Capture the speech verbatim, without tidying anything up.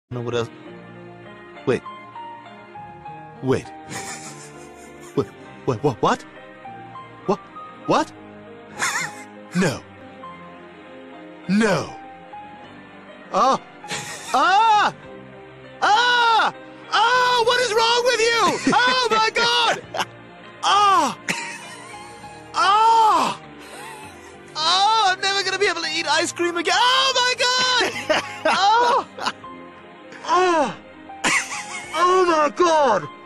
know what else. Wait. Wait. Wait. What? What? What? What? What? No. No. Oh. Ah! Ah! Ah! What is wrong with you? Oh my God! Ah! Ah! Oh! I'm never gonna be able to eat ice cream again. Oh my God! Oh! Oh! Oh my God!